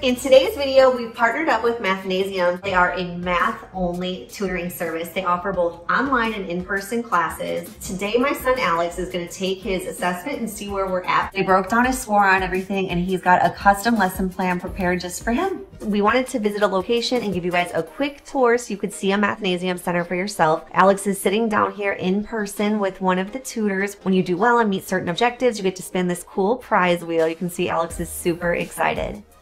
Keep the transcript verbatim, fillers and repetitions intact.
In today's video, we've partnered up with Mathnasium. They are a math-only tutoring service. They offer both online and in-person classes. Today, my son Alex is gonna take his assessment and see where we're at. They broke down his score on everything, and he's got a custom lesson plan prepared just for him. We wanted to visit a location and give you guys a quick tour so you could see a Mathnasium center for yourself. Alex is sitting down here in person with one of the tutors. When you do well and meet certain objectives, you get to spin this cool prize wheel. You can see Alex is super excited.